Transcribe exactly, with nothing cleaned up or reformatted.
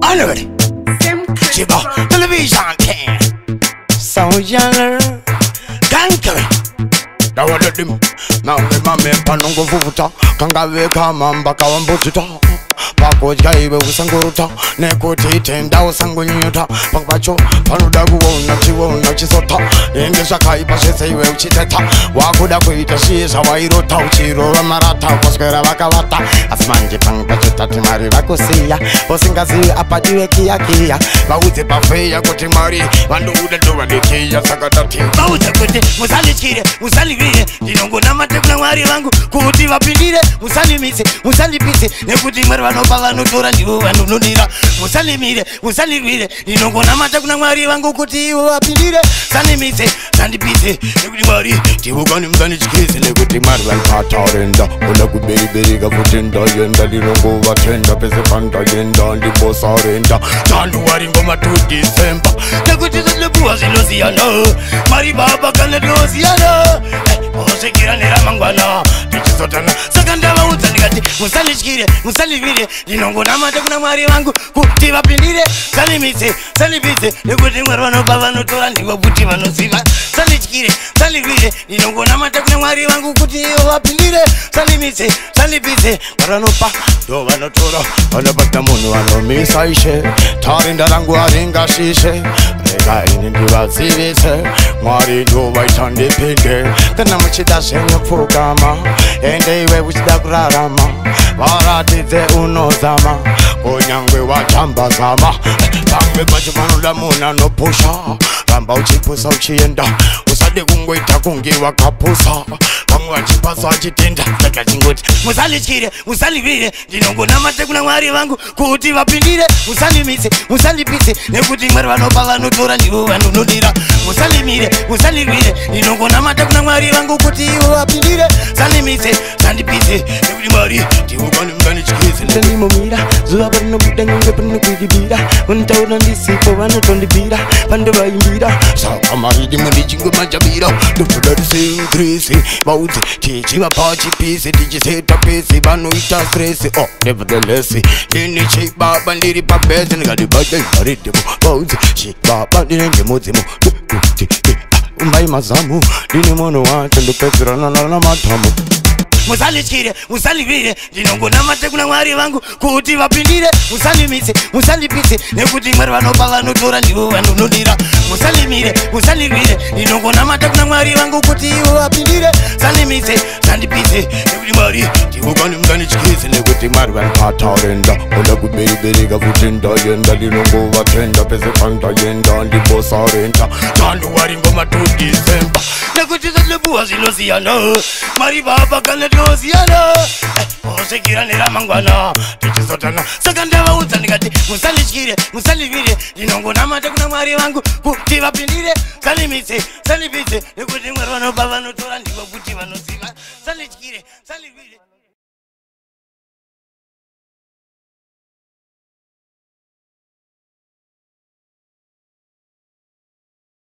Already. Chiba, television can. So younger. Gankery. That was the dim. Now the mammy panungo futa. Kanga kama mbaka wambutita. Pako jaibe usanguruta. Neko titenda usangunyuta. Pangbacho panudagu wona chiwona chisota. Ingesha kaipa sheseiwe uchiteta. Wakuda kuita shisa wairota uchiro marata koskera wakawata. Asmanje pangbacho tatimari wakusia. Osingazi apadiwe kia kia. Bauze pafeya kutimari. Wandu uda doa dekia sakadati. Bauze kuti musali chire musali vire. Dinongo namate kuna wari wangu kuti wapindire. Musali mise musali pise. Nekuti marwano pala nutora ndiwo wanu nudira. Musali mire musali vire. Dinongo namate kuna wari wangu kuti wapindire. Sani mise sani pise. Nekuti mari tiwo gani mzani chikise. Nekuti marwan patarenda. Ola kuberi beri gavutenda yenda. Dinongo watenda pese panda yenda. Ndipo sarenda chandu wari ngoma tu December. Nekuti zlebuwa zilosiana. Mari baba kane dosiana. Ose kira nera mangwana. Tichisotana sakanda wauza nigati. Musali chikire musali vire. Dinongo namate kuna mwari wangu kuti wapindire. Sali mise sali pise. Nekuti mwarwano baba nutora ndiwa kuti wanosiva. Sali chikire sali vire. Dinongo namate kuna mwari wangu kuti wapindire. Sali mise sali pise. Mwarwano pa do wanotora. Wanapata munu wanomisa ishe. Tarinda rangu aringa shishe. Rega ini ndiwa zivise. Mwari ndo waitande pinde. Tena mchida shenye fukama. Ende iwe uchida kurarama. Waratize unozama. Konyangwe wachamba zama. Tangwe bachumanu la muna no pusha. Ramba uchipusa uchienda. Usade kungwe itakungi wakapusa. Wangu wachipasa wachitinda. Taka chingoti musali chire musali vire. Dinongo namate kuna mwari wangu kuti wapindire. Musali mise musali pise. Nekuti mwarwano pala nutora ndiwo wanu nudira. Musali mire musali vire. Dinongo namate kuna mwari wangu kuti wapindire. Sali mise sali pise. Nekuti mwari tiwo gani mzani chikise. Ndani momira zuwa barno buda nyonge barno kujibira. Untauna ndisipo wano tondibira. Pande waimbira saka maridi mundi chingo majabira. Dupudari singrisi bauzi chichi wapachi pisi. Diji seta pisi banu ita stresi. Oh nevertheless nini chi baba ndiri papezi. Nigadi bade maridi mu bauzi chi baba nini muzimu. Umbai mazamu dini mono wacha ndupezira na na na matamu. Musali chire musali vire. Dinongo namate kuna mwari wangu kuti wapindire. Musali mise musali pise. Nekuti mwarwano pala nutora ndiwo wanu nudira. Musali mire musali vire. Dinongo namate kuna mwari wangu kuti wapindire. Sali mise sali pise. Nekuti mwari tiwo gani mzani chikise. Nekuti marwan patarenda. Ola kuberi beri gavutenda yenda. Dinongo watenda pese panda yenda. Ndipo sarenda chandu wari ngoma tu December. Nekuti zlebuwa zilosiana. Mari baba kane dosiana. Ose kira nera mangwana. Tichisotana sakanda wauza nigati. Musali chikire musali vire. Dinongo namate kuna mwari wangu kuti wapindire. Sali mise sali pise. Nekuti mwarwano baba nutora ndiwa kuti wanosiva. Sali chikire sali vire.